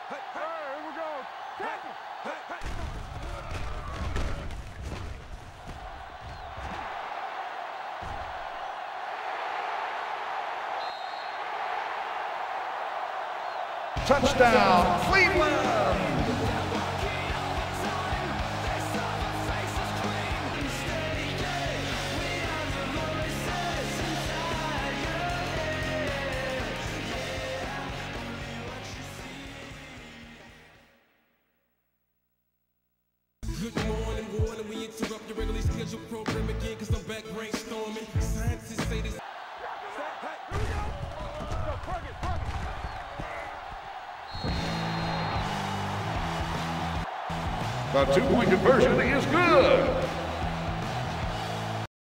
Here we go. Tackle. Touchdown, Cleveland! Good morning, warning. We interrupt your regularly scheduled program again because I'm back brainstorming. Scientists say this. The two-point conversion is good.